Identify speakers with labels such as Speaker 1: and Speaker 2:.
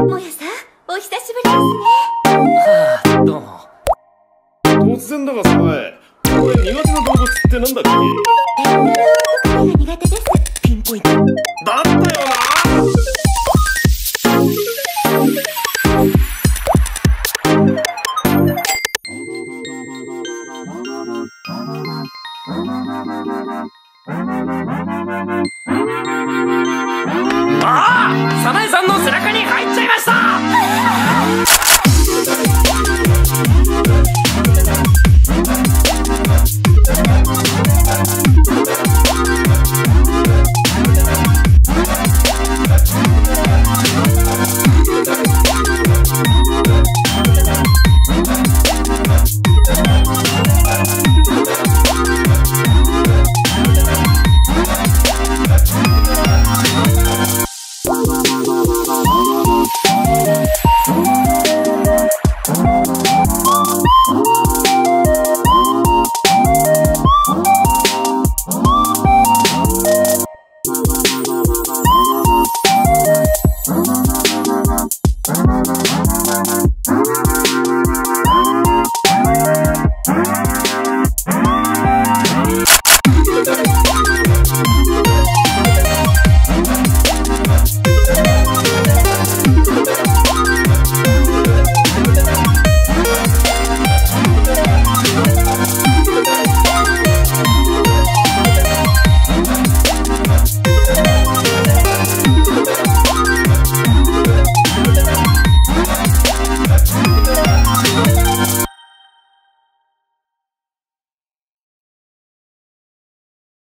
Speaker 1: もやさん、お久しぶりですね。
Speaker 2: はあ、どうも。
Speaker 3: 突然だがさえ、これ苦手な動物ってなんだっけ？
Speaker 1: ペット用の作りが苦手です。
Speaker 3: ピンポイントだったよな。